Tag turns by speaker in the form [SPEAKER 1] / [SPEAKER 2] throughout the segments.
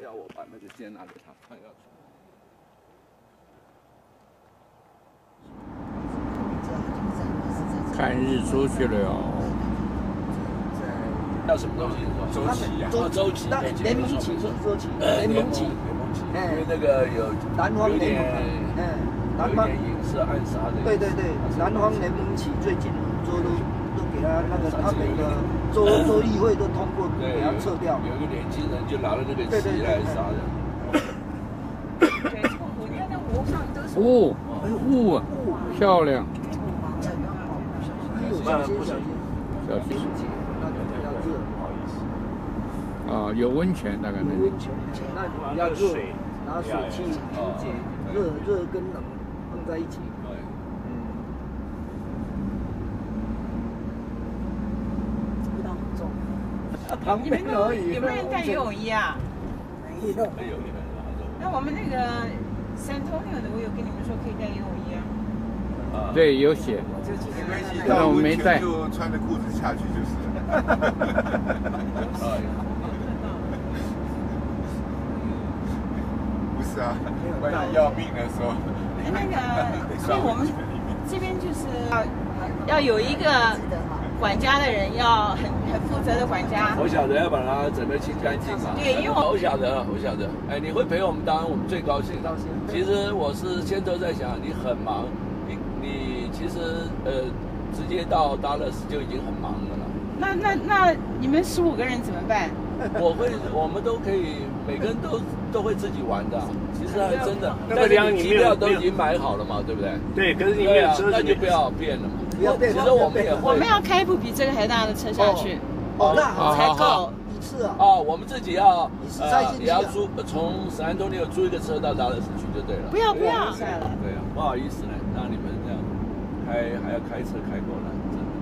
[SPEAKER 1] 要我把那个先拿给他，他要。
[SPEAKER 2] 看日出去了哟。
[SPEAKER 1] 要什么东西？周期呀，周期。
[SPEAKER 3] 联名旗，周期，联名旗。
[SPEAKER 1] 因为那个有
[SPEAKER 3] 南方联盟，
[SPEAKER 1] 南方影视暗杀的。
[SPEAKER 3] 对，南方联盟旗最近州都给他那个他们的州议会都通过，给他撤掉。
[SPEAKER 1] 有一个年轻人就拿了那个旗来杀人。
[SPEAKER 4] 你看那湖上都是
[SPEAKER 2] 雾，漂亮。 小心，啊，有温泉大概那里。
[SPEAKER 3] 温泉，那比较热，拿水去凝结，热跟冷碰在一起。味道很重。旁边而已。
[SPEAKER 4] 有没有人带游泳衣啊？
[SPEAKER 3] 没有。
[SPEAKER 4] 那我们那个San Antonio的，我有跟你们说可以带游泳衣啊。
[SPEAKER 2] 对，有写，
[SPEAKER 5] 没关系，
[SPEAKER 2] 但我没带，
[SPEAKER 5] 就穿着裤子下去就是了。不是啊，万一要命的时候。
[SPEAKER 4] 那个，所以我们这边就是要有一个管家的人，要很负责的管家。
[SPEAKER 1] 我晓得要把它整个清干净嘛。
[SPEAKER 4] 对，因为我
[SPEAKER 1] 晓得。哎，你会陪我们，当然我们最高兴。其实我是先都在想，你很忙。 你其实直接到达勒斯就已经很忙了啦。
[SPEAKER 4] 那你们15个人怎么办？
[SPEAKER 1] 我们都可以，每个人都会自己玩的。其实还真的，
[SPEAKER 6] 那个
[SPEAKER 1] 机票都已经买好了嘛，对不对？
[SPEAKER 6] 对，可是你没有车，
[SPEAKER 1] 那就不要变了嘛。
[SPEAKER 3] 不要变。
[SPEAKER 1] 其实我们也会。
[SPEAKER 4] 我们要开一部比这个还大的车下去。
[SPEAKER 3] 哦，那
[SPEAKER 4] 才够
[SPEAKER 3] 一次啊。
[SPEAKER 1] 哦，我们自己要
[SPEAKER 3] 也
[SPEAKER 1] 要租从San Antonio租一个车到达勒斯去就对了。
[SPEAKER 4] 不要。
[SPEAKER 1] 对啊，不好意思呢，让你们这样还要开车开过来，真的。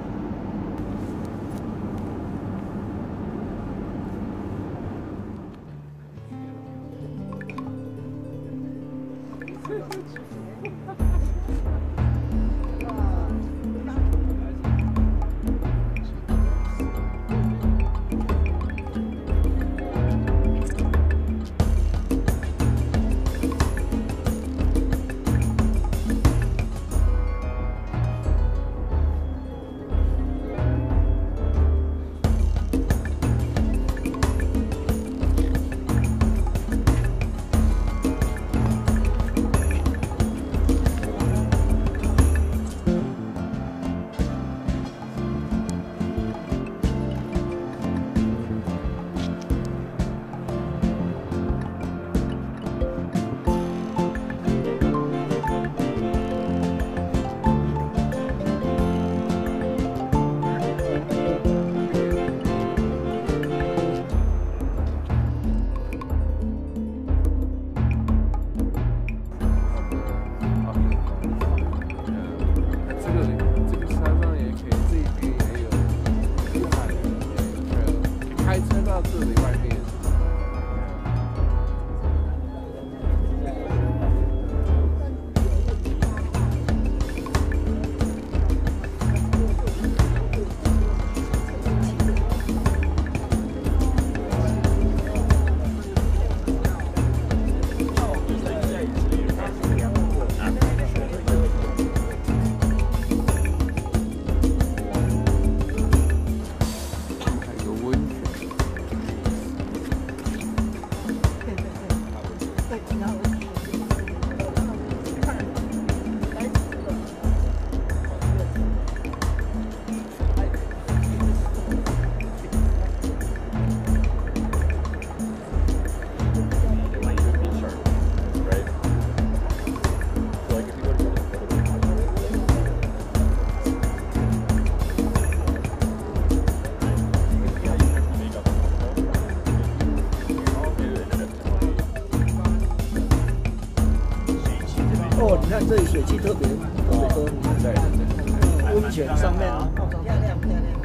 [SPEAKER 3] 哦，你看这里水汽特别多，温泉上面漂亮。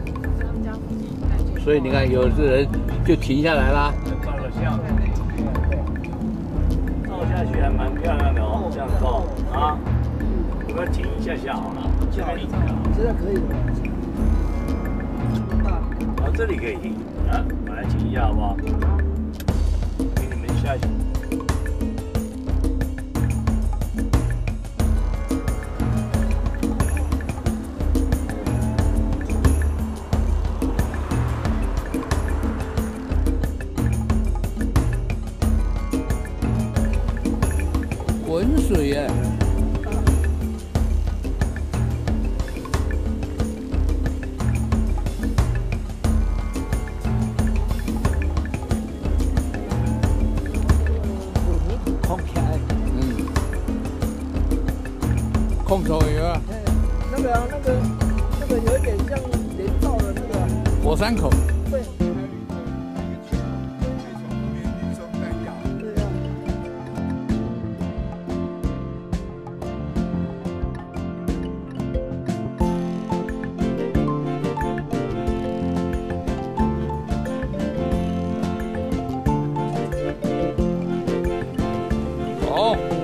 [SPEAKER 2] 所以你看，有的人就停下来啦。
[SPEAKER 6] 照个相，照下去还蛮漂亮的哦，这样照啊，我们停一下下好了，这边停啊，
[SPEAKER 3] 现在可以了。
[SPEAKER 6] 啊，这里可以停啊，我来停一下好不好？给你们
[SPEAKER 2] 水耶。
[SPEAKER 3] 空起来。
[SPEAKER 2] 嗯。控球有啊。
[SPEAKER 3] 那个有一点像连罩的那个。
[SPEAKER 2] 火山口。
[SPEAKER 3] 对。
[SPEAKER 2] 哦。